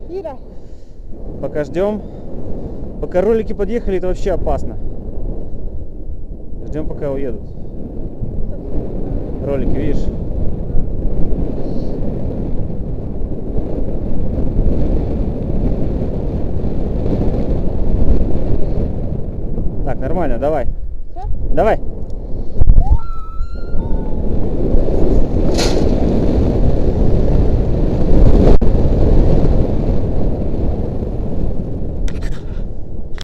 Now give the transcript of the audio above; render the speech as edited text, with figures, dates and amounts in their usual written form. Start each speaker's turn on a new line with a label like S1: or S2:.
S1: Ира.
S2: Пока ждем. Пока ролики подъехали, это вообще опасно. Ждем, пока уедут. Ролики, видишь? Так, нормально, давай.
S1: Все?
S2: Давай.